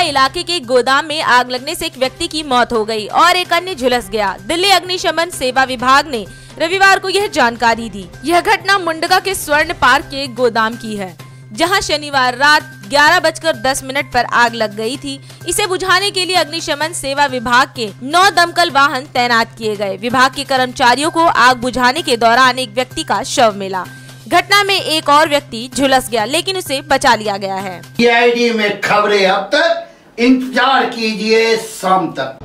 इलाके के गोदाम में आग लगने से एक व्यक्ति की मौत हो गई और एक अन्य झुलस गया। दिल्ली अग्निशमन सेवा विभाग ने रविवार को यह जानकारी दी। यह घटना मुंडका के स्वर्ण पार्क के गोदाम की है, जहां शनिवार रात 11:10 पर आग लग गई थी। इसे बुझाने के लिए अग्निशमन सेवा विभाग के 9 दमकल वाहन तैनात किए गए। विभाग के कर्मचारियों को आग बुझाने के दौरान एक व्यक्ति का शव मिला। घटना में एक और व्यक्ति झुलस गया, लेकिन उसे बचा लिया गया है। CID में खबरें अब तक, इंतजार कीजिए शाम तक।